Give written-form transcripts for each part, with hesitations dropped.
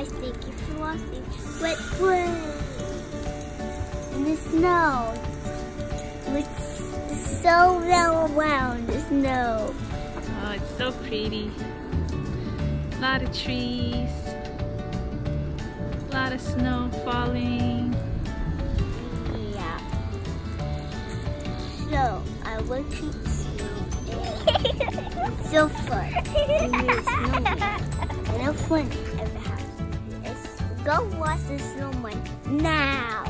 my sticky flossy wet play in the snow. It's so well around the snow. Oh, it's so pretty. A lot of trees. A lot of snow falling. Yeah. So, I went to it's so fun. And no fun at the house. Let's go watch the snowman now.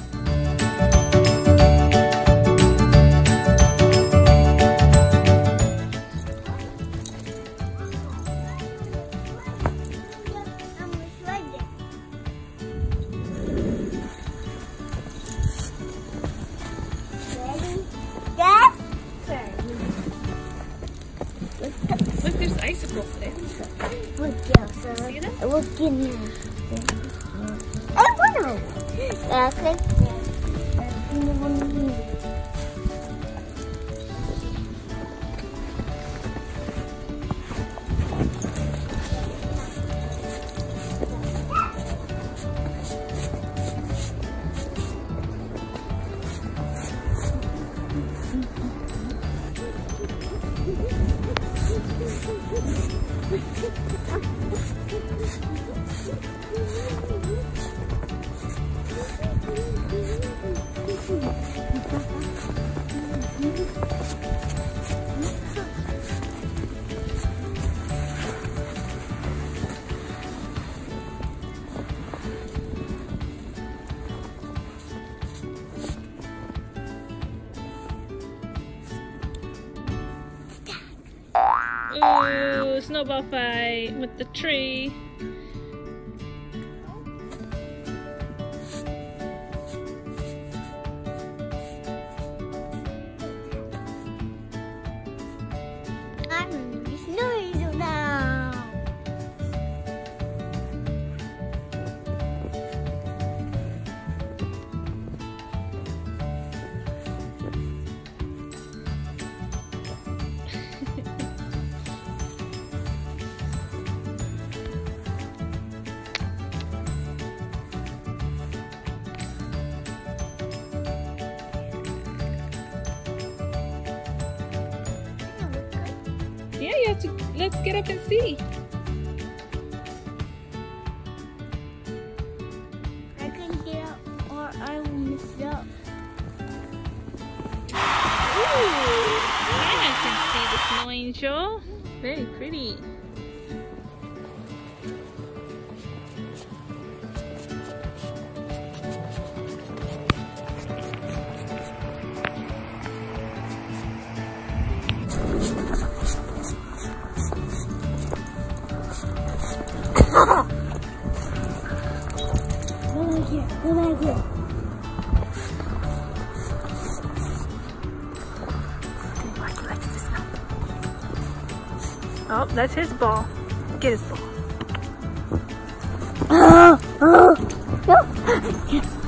Look, there's icicles there. Look, Elsa. See that? Look in here. I want to. Okay. Ooh, snowball fight with the tree. I'm snowing now. Yeah, you have to. Let's get up and see. I can get up or I will miss up. Ooh, I can see the snow angel. Very pretty. Go back here. Oh, that's his ball. Get his ball. No.